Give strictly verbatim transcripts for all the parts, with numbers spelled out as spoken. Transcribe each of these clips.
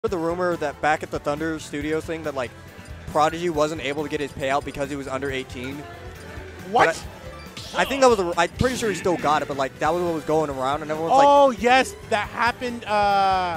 The rumor that back at the Thunder Studios thing that like Prodigy wasn't able to get his payout because he was under eighteen. What? I, I think that was. A, I'm pretty sure he still got it, but like that was what was going around, and everyone's like, "Oh yes, that happened." Uh,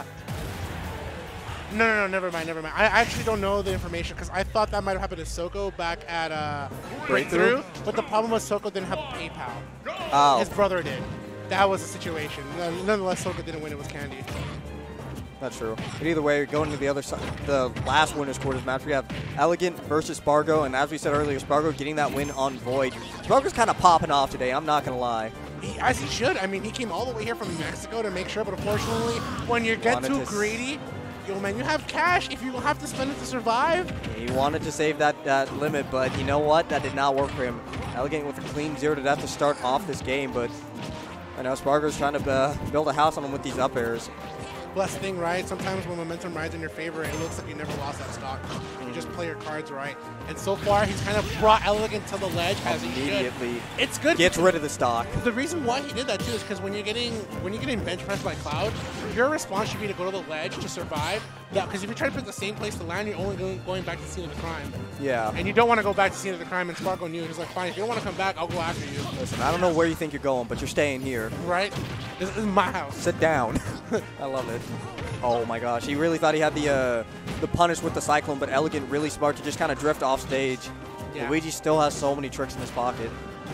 no, no, no, never mind, never mind. I actually don't know the information because I thought that might have happened to Soko back at uh, Breakthrough, but the problem was Soko didn't have PayPal. Oh. His brother did. That was the situation. Nonetheless, Soko didn't win. It was Candy. That's true. But either way, going to the other side, the last winners quarters match, we have Elegant versus Sparg zero, and as we said earlier, Sparg zero getting that win on Void. Sparg zero's kind of popping off today, I'm not going to lie. He, as he should. I mean, he came all the way here from Mexico to make sure, but unfortunately, when you get too greedy, yo, man, you have cash if you have to spend it to survive. He wanted to save that, that limit, but you know what? That did not work for him. Elegant with a clean zero to death to start off this game, but I know Sparg zero's trying to uh, build a house on him with these up airs. Blessed thing, right? Sometimes when momentum rides in your favor, it looks like you never lost that stock. You just play your cards right. And so far, he's kind of brought Elegant to the ledge as he should. Immediately. It's good. Gets rid of the stock. The reason why he did that too is because when you're getting when you're getting bench pressed by Cloud, your response should be to go to the ledge to survive. Because if you try to pick the same place to land, you're only going, going back to the scene of the crime. Yeah. And you don't want to go back to the scene of the crime. And Sparg zero knew. He's like, fine, if you don't want to come back, I'll go after you. Listen, I don't know where you think you're going, but you're staying here. Right? This, this is my house. Sit down. I love it. Oh my gosh, he really thought he had the uh, the punish with the Cyclone, but Elegant really smart to just kind of drift off stage. Yeah. Luigi still has so many tricks in his pocket.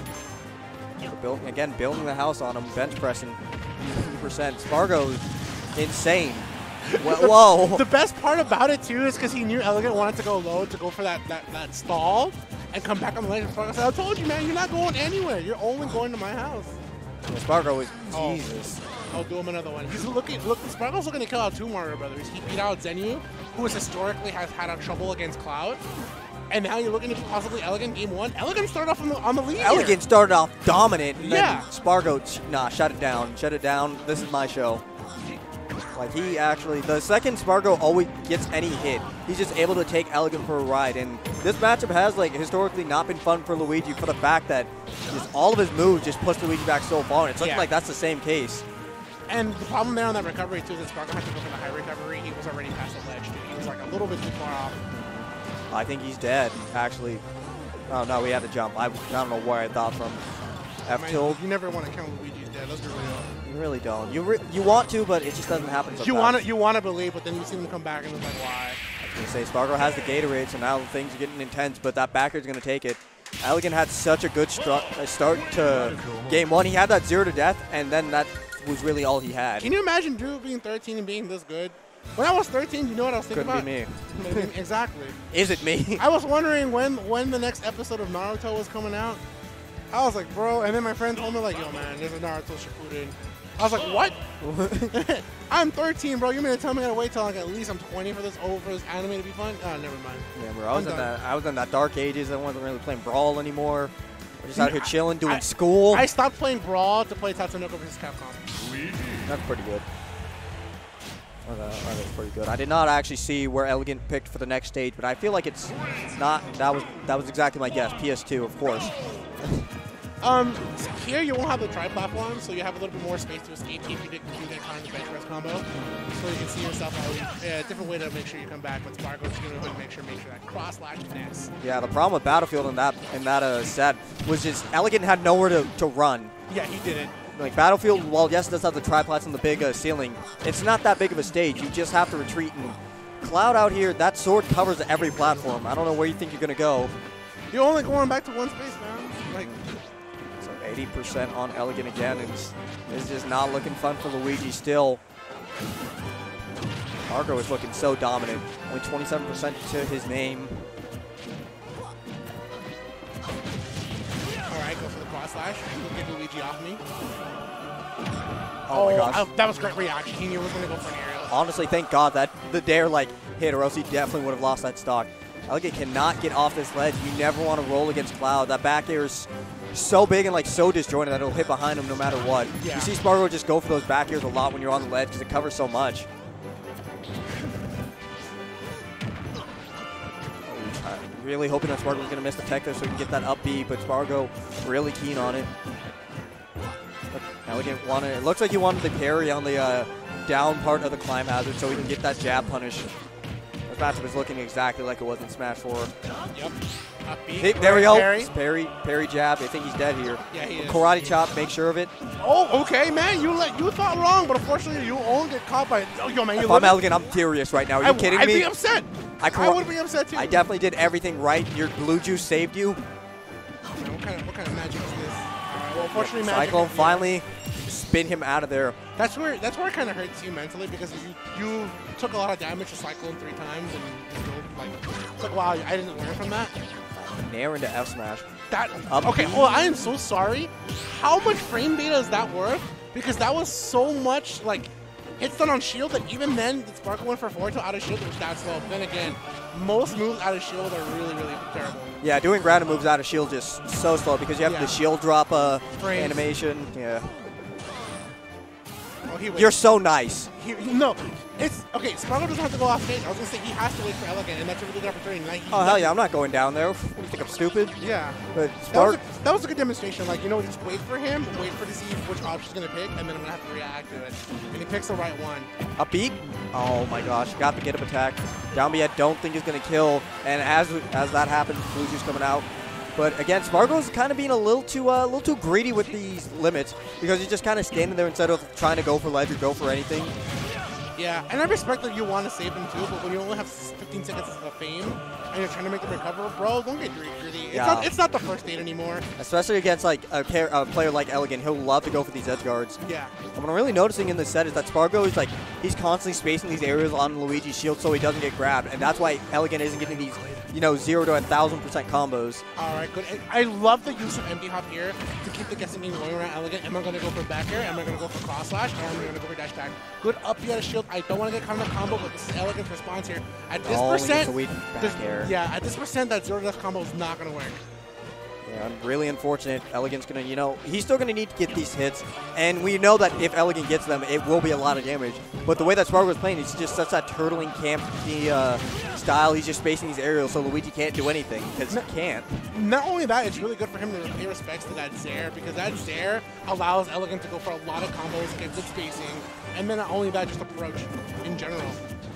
Build, again, building the house on him, bench pressing fifty percent. Sparg zero, insane. Whoa. The best part about it too is because he knew Elegant wanted to go low to go for that, that, that stall and come back on the ledge. And Sparg zero said, I told you, man, you're not going anywhere. You're only going to my house. Yeah, Sparg zero is, oh. Jesus. I'll do him another one. He's looking, look, Sparg zero's looking to kill out two Mario Brothers. He beat out Zenyu, who has historically has had a trouble against Cloud. And now you're looking at possibly Elegant game one. Elegant started off on the, on the lead. Elegant here. started off dominant. And yeah. Then Sparg zero, nah, shut it down. Shut it down. This is my show. Like, he actually, the second Sparg zero always gets any hit, he's just able to take Elegant for a ride. And this matchup has, like, historically not been fun for Luigi for the fact that just all of his moves just push Luigi back so far. And it's looking yeah. like that's the same case. And the problem there on that recovery, too, is that Sparg zero had to go for the high recovery. He was already past the ledge, too. He was, like, a little bit too far off. I think he's dead, actually. Oh, no, we had to jump. I, I don't know where I thought from. F tilt. You never want to count Luigi's dead. Let's be real. You really don't. You re you want to, but it just doesn't happen sometimes. You want to, you want to believe, but then you see them come back and it's like, why? I was going to say, Sparg zero has the Gatorade, so now things are getting intense, but that backer is going to take it. Elegant had such a good start to game one. He had that zero to death, and then that was really all he had. Can you imagine Drew being thirteen and being this good? When I was thirteen, you know what I was thinking Couldn't about? Be me. Exactly. Is it me? I was wondering when when the next episode of Naruto was coming out. I was like, bro, and then my friend told me like, yo, man, there's a Naruto Shippuden. I was like, what? I'm thirteen, bro. You mean to tell me I gotta wait till like at least I'm twenty for this over for this anime to be fun? Oh, never mind. Yeah, bro. I was I'm in done. that. I was in that dark ages. I wasn't really playing Brawl anymore. We're just out here chilling, doing I, school. I stopped playing Brawl to play Tatsunoko versus Capcom. That's pretty good. Oh, that, that was pretty good. I did not actually see where Elegant picked for the next stage, but I feel like it's not. That was that was exactly my guess. P S two, of course. Um, so here you won't have the tri-platform, so you have a little bit more space to escape if you get, if you get caught in the bench press combo. So you can see yourself out. Yeah, a different way to make sure you come back. But Sparg zero's going to make sure make sure that cross slash finesse. Yeah, the problem with Battlefield in that in that uh, set was just Elegant had nowhere to, to run. Yeah, he didn't. Like Battlefield, while yes, it does have the triplats and the big uh, ceiling, it's not that big of a stage. You just have to retreat. And Cloud out here, that sword covers every platform. I don't know where you think you're going to go. You're only going back to one space, man. Like. eighty percent on Elegant again, and it's, it's just not looking fun for Luigi still. Marco is looking so dominant, only twenty-seven percent to his name. All right, go for the cross slash. Get Luigi off me. Oh, oh my gosh. I, that was great reaction. He knew he was going to go for an aerial. Honestly, thank God that the dare like hit, or else he definitely would have lost that stock. Elegant cannot get off this ledge. You never want to roll against Cloud. That back air is so big and like so disjointed that it'll hit behind him no matter what. Yeah. You see Sparg zero just go for those back airs a lot when you're on the ledge because it covers so much. Oh, really hoping that Sparg zero's going to miss the tech there so he can get that up B, but Sparg zero really keen on it. Elegant wanted, it looks like he wanted the parry on the uh, down part of the climb hazard so he can get that jab punish. This matchup is looking exactly like it was in Smash four. Yep. Hey, there we go. Parry. parry, parry jab. I think he's dead here. Yeah, he is. Karate chop, make sure of it. Oh, okay, man. You let you thought wrong, but unfortunately, you only get caught by. Oh, yo, man. You if I'm Elegant, I'm furious right now. Are you I, kidding I'd me? I'd be upset. I, I would be upset too. I definitely did everything right. Your blue juice saved you. You know, what kind of what kind of magic is this? Right, well, unfortunately, yeah, magic. Cyclone finally spin him out of there. That's where that's where it kind of hurts you mentally because you you took a lot of damage to Cyclone three times and still like it's like wow, I didn't learn from that. Nair into F smash. That Up okay. B. Well, I am so sorry. How much frame data is that worth? Because that was so much like hits done on shield that even then the Sparg went for forward to out of shield, which that's slow. But then again, most moves out of shield are really really terrible. Yeah, doing grounded moves out of shield is so slow because you have yeah. the shield drop uh, Frames. animation. Yeah. Oh, he You're so nice. He, he, no, it's okay. Sparg doesn't have to go off stage. I was gonna say he has to wait for Elegant, and that's a really good opportunity. Like, oh hell yeah, I'm not going down there. What, do you think I'm stupid? Yeah. But Sparg, Sparg, that was, a, that was a good demonstration. Like you know, just wait for him, wait for to see which option he's gonna pick, and then I'm gonna have to react to it. And he picks the right one. Up B. Oh my gosh, got the get up attack. Down B, I don't think is gonna kill. And as as that happens, blue juice coming out. But again, Spargo's kind of being a little too uh, a little too greedy with these limits because he's just kind of standing there instead of trying to go for ledge or go for anything. Yeah, and I respect that you want to save him too, but when you only have fifteen seconds of fame and you're trying to make them recover, bro, don't get greedy. It's, yeah. not, it's not the first date anymore. Especially against like a, pair, a player like Elegant, he'll love to go for these edge guards. Yeah. And what I'm really noticing in this set is that Sparg0 is like he's constantly spacing these areas on Luigi's shield so he doesn't get grabbed, and that's why Elegant isn't getting these, you know, zero to a thousand percent combos. All right, good. I love the use of empty hop here to keep the guessing game going around Elegant. Am I going to go for back air? Am I going to go for cross slash? Or am I going to go for dash back? Good up B out of shield. I don't want to get caught in a combo, but this is Elegant's response here. At this oh, percent, this, air. yeah, at this percent, that zero to dash combo is not going to work. Yeah, really unfortunate. Elegant's going to, you know, he's still going to need to get these hits. And we know that if Elegant gets them, it will be a lot of damage. But the way that Sparg0 is playing, he's just such that turtling camp uh, style. He's just spacing these aerials so Luigi can't do anything because he can't. Not only that, it's really good for him to pay respects to that Zair because that Zair allows Elegant to go for a lot of combos, get good spacing, and then not only that, just approach in general.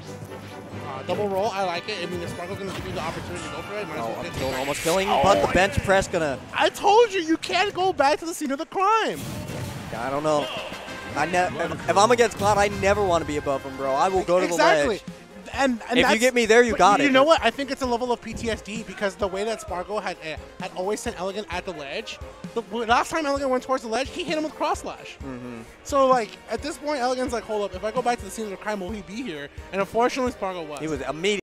Uh, double roll, I like it. I mean, if Sparg0's going to give you the opportunity to go for it, might as oh, well up get tilt, it. almost killing, oh, but the bench press gonna. I told you, you can't go back to the scene of the crime. I don't know. I ne if, if I'm against Cloud, I never want to be above him, bro. I will go to exactly. the ledge. And, and if you get me there, you got you it. You know what? I think it's a level of P T S D because the way that Sparg0 had uh, had always sent Elegant at the ledge, the last time Elegant went towards the ledge, he hit him with cross slash. Mm-hmm. So like at this point, Elegant's like, hold up, if I go back to the scene of the crime, will he be here? And unfortunately, Sparg0 was. He was immediately.